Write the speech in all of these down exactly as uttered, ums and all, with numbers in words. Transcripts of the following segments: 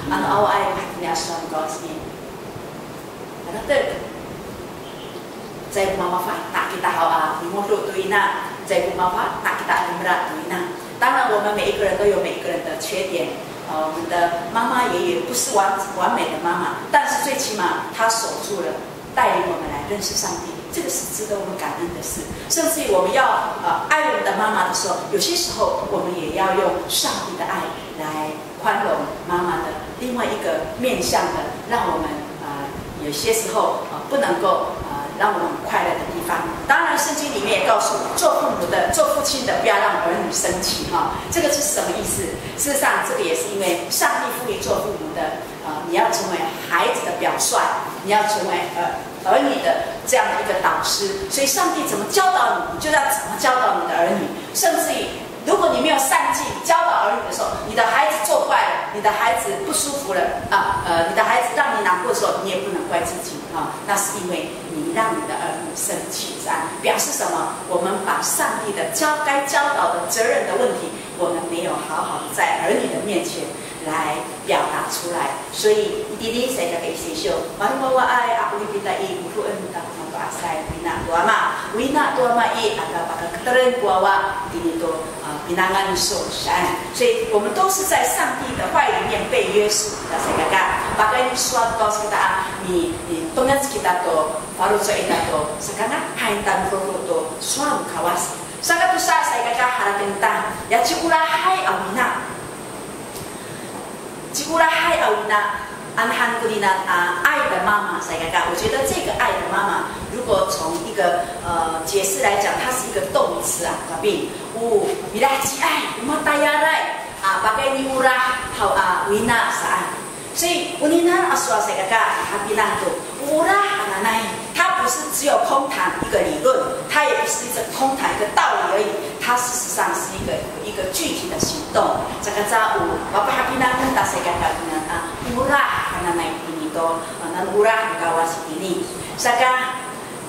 anu awa ay kahitnya asal kawas ni. Ada tu. 在妈妈法打给他好啊，你摸路对那，在妈妈法打给他你们啦对那。当然，我们每一个人都有每一个人的缺点，呃，我们的妈妈也有不是完完美的妈妈，但是最起码她守住了，带领我们来认识上帝，这个是值得我们感恩的事。甚至于我们要呃爱我们的妈妈的时候，有些时候我们也要用上帝的爱来宽容妈妈的另外一个面向的，让我们呃有些时候呃不能够。 让我们快乐的地方，当然，圣经里面也告诉做父母的、做父亲的，不要让儿女生气哈。这个是什么意思？事实上，这个也是因为上帝赋予做父母的，呃，你要成为孩子的表率，你要成为呃儿女的这样的一个导师。所以，上帝怎么教导你，你就要怎么教导你的儿女，甚至于。 如果你没有善尽教导儿女的时候，你的孩子做坏了，你的孩子不舒服了啊，呃，你的孩子让你难过的时候，你也不能怪自己啊，那是因为你让你的儿女生气，是吧？表示什么？我们把上帝的教该教导的责任的问题，我们没有好好的在儿女的面前来表达出来，所以弟弟谁在给谁秀？完我我爱啊，我比他伊不恩的，我们阿塞维纳多嘛，维纳多嘛伊阿个把个克人国哇，弟弟多。 比那安受善，所以我们都是在上帝的话里面被约束的。谁个干？把个说告诉他，你你东南西达多，法律做一达多，是干啊？海南佛罗多，说不卡瓦斯，啥个都啥谁个干？哈拉根丹，呀，吉乌拉海阿维纳，吉乌拉海阿维纳。 安汉古里呢啊，爱的妈妈，谁个干？我觉得这个爱的妈妈，如果从一个呃解释来讲，它是一个动词啊，卡比乌比拉吉爱，乌马达亚来啊，巴盖尼乌拉好啊，维纳啥？所以乌尼娜阿说谁个干？哈比兰多乌拉哈那奈，它不是只有空谈一个理论，它也不是一个空谈一个道理而已，它事实上是一个一个具体的行动。这个在乌，巴巴哈比兰达谁个干呢啊？乌拉。 na naik ini to nan urah kawas ini saka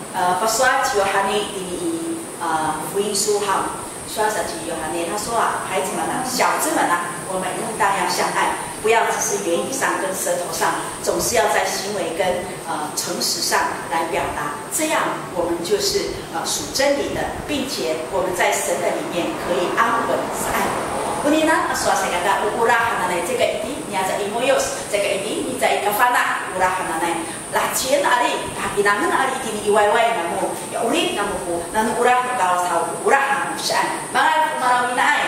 paswa Yohane ini 啊福音书哈刷下去Yohane他说啊孩子们啊小子们啊我们应当要相爱不要只是言语上跟舌头上总是要在行为跟呃诚实上来表达这样我们就是呃属真理的并且我们在神的里面可以安稳是爱 Bunina aswa saya kata urah hananai jaga ini ni aja imoyos jaga ini ni jai kafana urah hananai lah cien ari hakinangan ari ini iwai-wai namu ya uri namu ku nanu urah kawas hau urah namu shan bangai marawina ai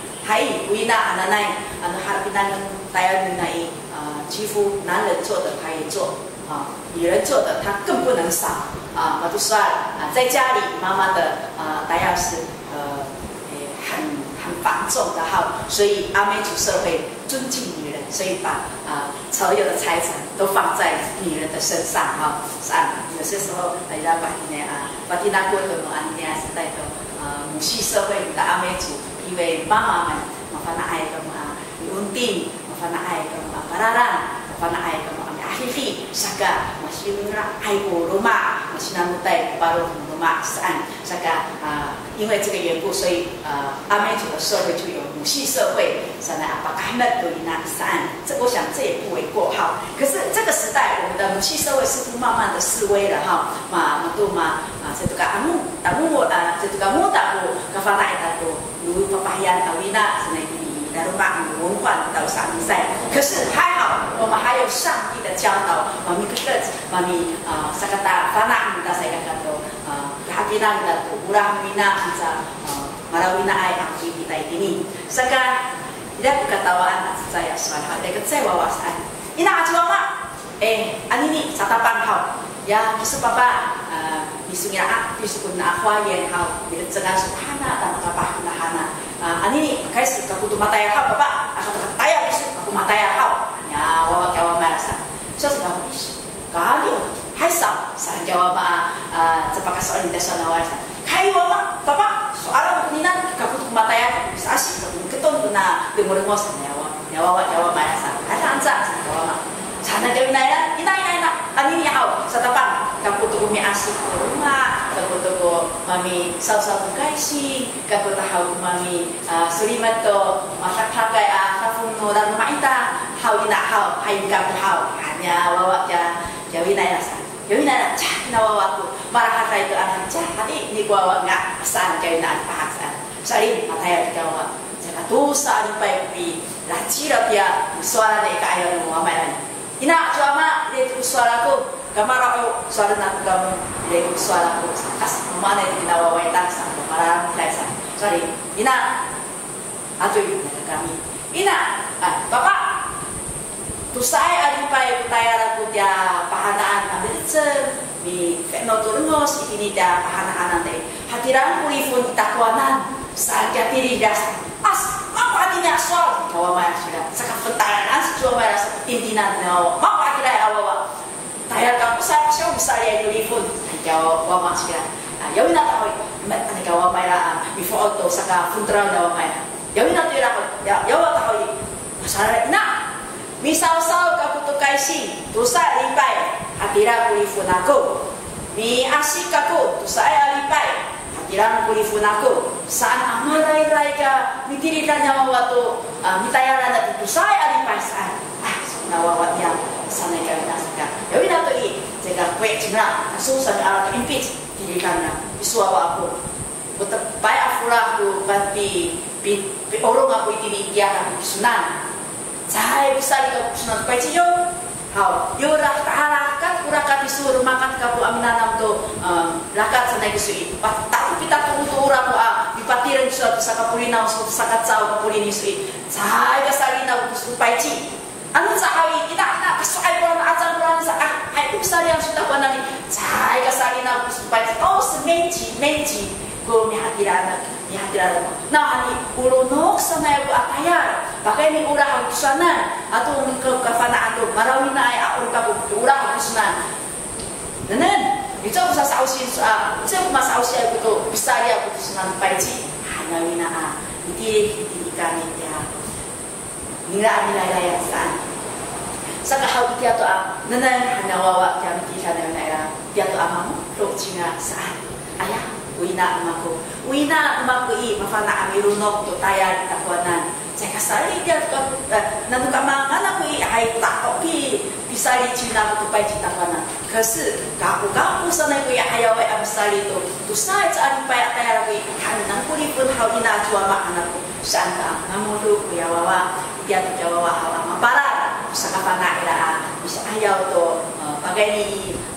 hai wina hananai anu harapinangan tayan nai 几乎男人做的他也做啊，女人做的他更不能少啊。我就说啊，在家里妈妈的啊，大家是呃很。 很繁重的哈，所以阿美族社会尊敬女人，所以把啊、呃、所有的财产都放在女人的身上哈。是啊，有些时候人家把呢啊，把蒂那过的嘛，安尼是带着呃母系社会的阿美族，因为妈妈们麻烦那爱个嘛，稳定，麻烦那爱个嘛，巴拉拉，麻烦那爱个嘛，阿嘿嘿，啥个嘛是那爱过罗马，嘛是那么带巴罗罗马是按啥个啊。 因为这个缘故，所以呃，阿美族的社会就有母系社会，现在阿巴卡那对那三，这我想这也不为过哈。可是这个时代，我们的母系社会似乎慢慢的式微了哈。嘛嘛都嘛啊，这个阿姆阿姆啊，这个姆达布，噶发那一大多，如巴巴亚阿维那是那个来罗马文化到啥比赛。可是还好，我们还有上帝的教导，妈咪个个，妈咪啊，萨克达发那姆达塞个个多啊。 Hakinan dan urah mina bisa marawina ay ang kita ini. Saka tidak keketawaan saya suara ada kecewawasan. Ina acuama eh anini satapan hau ya bisu papa bisunya a bisu kuna akwayen hau bila jangan subhana dan kapah kuna hana anini kais kakutu mata ya hau papa aku taya bisu aku mata ya hau ya wawa kawa merasa so sudah bis kali 还少，saya jawab ah sepakat soal di desa nawasa. Kayu apa? Papa, soal ini nanti kaku tuh mata ya, bisa asik, keton tuh na dengar dengar sana jawab, jawab jawab mana sana. Ada ansa sana jawab. Sana jawab naya, ina ina ina, ani ni hau, satapan, kaku tuh kami asik rumah, kaku tuh mami saus-saus kaisi, kaku tuh hau mami surimat tuh masak pakai ah kafun no dan rumah ita. 好伊那好，还应该不好，还呀娃娃家家伊那啦啥，家伊那啦，家那娃娃ku marah kata itu anak jadi ni gua awak ngak san jauh nak bahasa sari mataya kita awak jika tu sari pai pi laci lah dia suara dek ayah mu amai ina cuma dia tu suara ku kamar aku suara nak kamu dia tu suara ku kas mana kita awak yang sang marah kelasa sari ina atu kami ina bapak tu saya adi pai tayar aku dia pahanaan ambil cer di fenoturnos ini dia pahanaan nanti hatiran kulifun takwanan saja diri das as apa hatinya soal kawa maya sudah sakit pentaran as cuma maya intinan nawa apa hatirai awawa tayar kamu saya siapa besar ya kulifun kawa kawa maya sudah ya wina tahu mat ani kawa maya before auto saka funtral kawa maya ya wina tu ya ya wa tahu masalah nak misal-sal kaku tu kaisi dosa lipai hatira kulifun aku mi asik aku dosa lipai hatira kulifun aku saan amarai raika mitiri tanya wawatu mitayaran itu dosa lipai saan ah sebenarnya wawatnya sana kami nasika ya wina tu i jika kue cina susah alat impeach diri karena isuawa aku betul baik afura aku tapi orang aku itu dia aku sunan saya bisa dikau sunat peciyo, hau, yo rak taharakat, urakat disuruh makan kabu aminanam tu, rakat sana kisui, pat tak kita tunggu tu orang ah, dipatiran suatu saka pulina, suatu saka cau kapulini sui, saya kesali na untuk peci, anu sahawi kita nak kesuai orang ajar orang sa, ah, hai usah yang sudah pandang, saya kesali na untuk peci, oh semenci, menci, go mihatiran. Ya tidak ada. Nah, ini ulunok sana aku atayar. Pakai ini urah aku sana. Atau ke kafana atau marawin ay aku kabu urah aku sana. Nenek, itu aku sasa usin soal. Itu aku masa usia aku tu bisa dia aku sana paji. Hanya wina ah. Ini ini kami dia. Nila nila yang sana. Saka hau dia tu ah. Nenek hanya wawa kami kita nenek dia tu amamu. Lok cina saan. Ayah. Wina amaku, wina amaku i mafana amirunok tu tayar di takwanan. Saya kasari dia tu nanti kamangan aku i hai tak oki bisa di Cina tu pai di takwanan. Kesi kapu kapu sana aku i hai awak abisari tu tu saya cari pai tayar aku i kan nangku ni pun hau ina jua mak anakku santa namudu ku ya wawa dia tu jawa hawa maparat sakapana ila bisa ayau tu bagai ni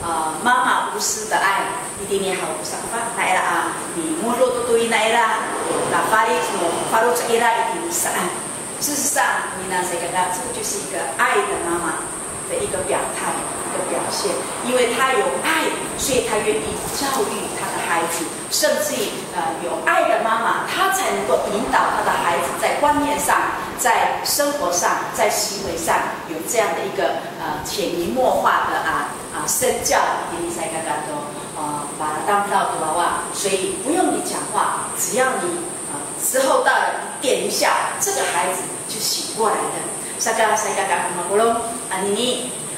mama usus的爱。一定也好，啥个那era啊，你摸罗多多那era，那法律什么法律这 era 一定是爱。事实上，你那这个呢，这个就是一个爱的妈妈的一个表态，一个表现，因为她有爱，所以她愿意教育她的孩子，甚至于呃有爱的妈妈，她才能够引导她的孩子在观念上、在生活上、在行为上有这样的一个呃潜移默化的啊啊身教，一定才刚刚都。呃，把它当到娃娃，所以不用你讲话，只要你啊、呃、时候到了，你点一下，这个孩子就醒过来的。Saka saya katakan makulong, ani ni,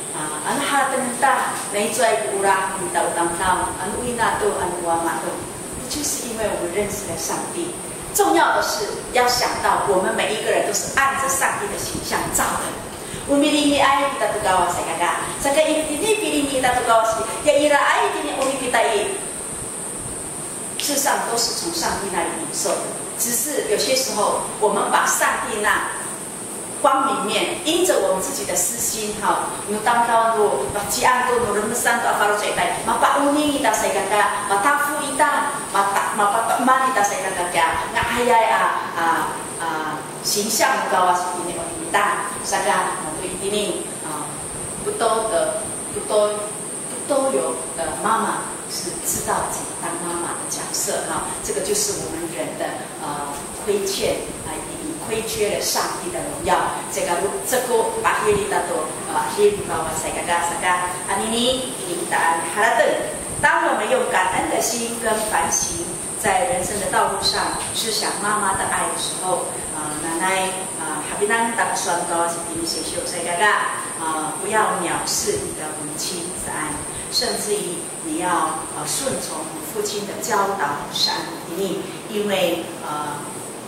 anu hati kita, naik cuai kurang, minta utang tahu, anu ina tu, anu wama tu， 就是因为我们认识了上帝。重要的是要想到，我们每一个人都是按着上帝的形象造的。Umilini ay kita tugawa sa kaka. Sa kainit ini pilih kita tugawa si. Ya ira ay ini umi kita i. 事实上都是从上帝那里领受的，只是有些时候我们把上帝那光明面，因着我们自己的私心哈，有当到如把吉安都努人们三到发入这一代，马把乌尼kita saya kata，马大富一大，马大马把马kita saya kata ya，那哎呀啊啊啊形象高啊是ini ini大，大家。一定啊，不多的、不多、不多有的妈妈是知道怎么当妈妈的角色哈、啊，这个就是我们人的呃亏欠啊，已亏缺了上帝的荣耀。这个这个把黑里的多啊，黑里把我塞个嘎塞个啊，你你你答案哈拉顿。当我们用感恩的心跟反省，在人生的道路上是想妈妈的爱的时候，啊、呃，奶奶啊，哈比南打算高是给你写修塞嘎嘎啊，不要藐视你的母亲是爱，甚至于你要啊顺从你父亲的教导是爱你，因为呃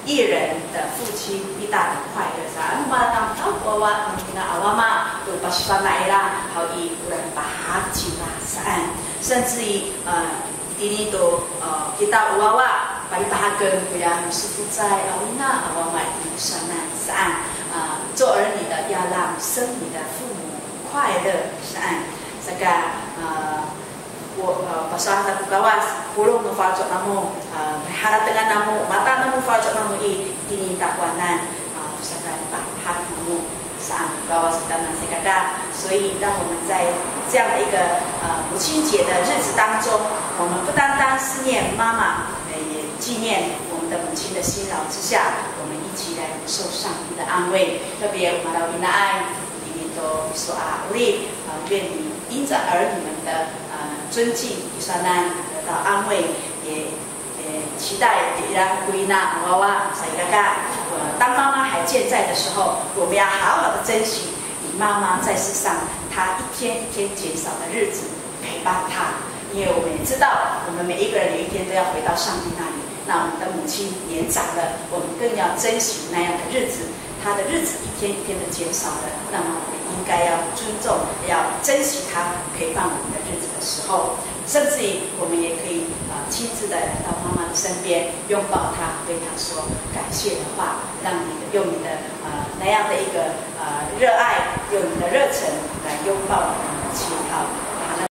一人的父亲一大的快乐。啥？我妈当当娃娃，那阿娃妈都把西方来啦，好以有人把哈起啦，啥？甚至于呃，弟弟都呃，一大娃娃，把你把他跟不要师傅在阿维那阿娃妈一算那啥？啊，做儿女的要让生你的父母快乐，啥？这个呃。我呃pasal satu kawas pulung no fajok namu harap dengan namu mata namu fajok namu i ini takwanan usahakan bahar namu saat kawas dan nasi kata， 所以让我们在这样的一个呃母亲节的日子当中，我们不单单思念妈妈，也纪念我们的母亲的辛劳之下，我们一起来受上帝的安慰。特别马拉维那爱，你都说啊，无力啊，愿你因着儿女们的。尊敬，伊算咱得到安慰，也也期待也让归纳娃娃塞嘎嘎。呃，当妈妈还健在的时候，我们要好好的珍惜你妈妈在世上她一天一天减少的日子，陪伴她。因为我们也知道，我们每一个人有一天都要回到上帝那里。那我们的母亲年长了，我们更要珍惜那样的日子。她的日子一天一天的减少了，那么我们应该要尊重，要珍惜她陪伴我们的日子的时候，甚至于我们也可以啊、呃、亲自的来到妈妈的身边，拥抱她，对她说感谢的话，让你的用你的啊、呃、那样的一个啊、呃、热爱，用你的热忱来拥抱你的母亲。好。